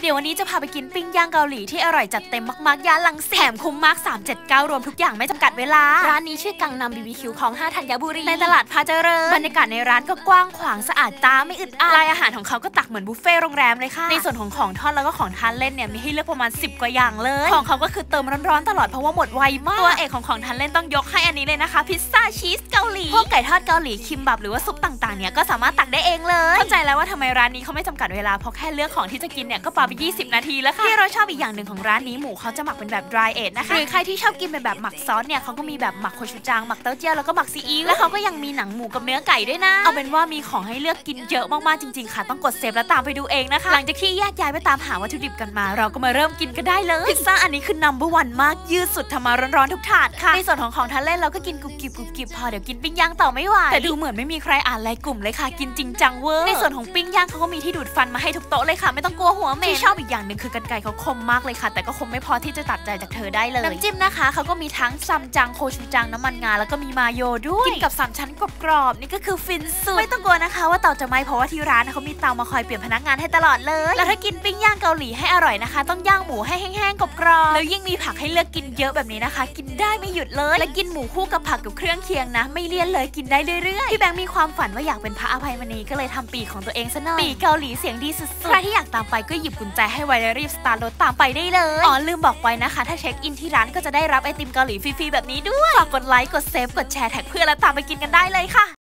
เดี๋ยววันนี้จะพาไปกินปิ้งย่างเกาหลีที่อร่อยจัดเต็มมากๆย่านลังสิตแถมคุ้มมาก379รวมทุกอย่างไม่จำกัดเวลาร้านนี้ชื่อกังนำ BBQ ของ5ธัญบุรีในตลาดพาเจริญบรรยากาศในร้านก็กว้างขวางสะอาดตาไม่อึดอัดรายอาหารของเขาก็ตักเหมือนบุฟเฟ่โรงแรมเลยค่ะในส่วนของทอดแล้วก็ของทานเล่นเนี่ยมีให้เลือกประมาณ10กว่าอย่างเลยของเขาก็คือเติมร้อนๆตลอดเพราะว่าหมดไวมากตัวเอกของทานเล่นต้องยกให้อันนี้เลยนะคะพิซซ่าชีสเกาหลีพวกไก่ทอดเกาหลีคิมบับหรือว่าซุปต่างๆเนี่ยก็สามารถตักได้เองเลยเข้าใจแล้วว่าทำไมร้านนี้เขาไม่จำกัดเวลาเพราะแค่เลือกของที่จะกินเนี่ยก็ปาไป20นาทีแล้วค่ะที่เราชอบอีกอย่างหนึ่งของร้านนี้หมูเขาจะหมักเป็นแบบ dry age นะคะหรือใครที่ชอบกินเป็นแบบหมักซอสเนี่ยเขาก็มีแบบหมักโคชูจังหมักเต้าเจี้ยวแล้วก็หมักซีอิ๊วแล้วเขาก็ยังมีหนังหมูกับเนื้อไก่ด้วยนะเอาเป็นว่ามีของให้เลือกกินเยอะมากๆจริงๆค่ะต้องกดเซฟแล้วตามไปดูเองนะคะหลังจากที่แยกย้ายไปตามหาวัตถุดิบกันมาเราก็มาเริ่มกินกันได้เลยพิซซ่าอันนี้คือ number one มากยืดสุดทำมาร้อนๆทุกถาดค่ะในส่วนของทานเล่นเราก็กินกรุบกริบพอเดี๋ยวกินปิ้งย่างต่อไม่ไหวแต่ดูเหมือนไม่มีใครอ่านไลน์กลุ่มเลยค่ะกินจริงจังเวอร์ในส่วนของปิ้งย่างเขาก็มีที่ดูดฟันมาให้ทุกโต๊ะเลยค่ะไม่ต้องกลัวหัวเหม็นที่ชอบอีกอย่างหนึ่งคือกรรไกรเขาคมมากเลยค่ะแต่ก็คมไม่พอที่จะตัดใจจากเธอได้เลยน้ำจิ้มนะคะเขาก็มีทั้งซัมจังโคชูจังน้ำมันงาแล้วก็มีมาโยด้วยกินกับ3ชั้นกรอบๆนี่ก็คือฟินสุดไม่ต้องกลัวนะคะว่าเตาจะไหม้เพราะว่าที่ร้านเขามีเตามาคอยเปลี่ยนพนักงานให้ตลอดเลยแล้วถ้ากินปิ้งย่างเกาหลีให้อร่อยนะคะต้องย่างหมูให้แห้งๆกรอบๆแล้วยิ่งมีผักให้เลือกกินเยอะแบบนี้นะคะกินได้ไม่หยุดเลยและกินหมูคู่กับผักกับเครื่องเคียงนะไม่เลี่ยนเลยกินได้เรื่อยๆพี่แบงค์มีความฝันว่าอยากเป็นพระอภัยมณีก็เลยทำปีของตัวเองซะหน่อยปีเกาหลีเสียงดีสุดๆใครที่อยากตามไปก็หยิบกุญแจให้ไวแล้วรีบสตาร์ทรถตามไปได้เลยอ๋อลืมบอกไว้นะคะถ้าเช็คอินที่ร้านก็จะได้รับไอติมเกาหลีฟรีๆแบบนี้ด้วยฝากกดไลค์กดเซฟกดแชร์แท็กเพื่อนแล้วตามไปกินกันได้เลยค่ะ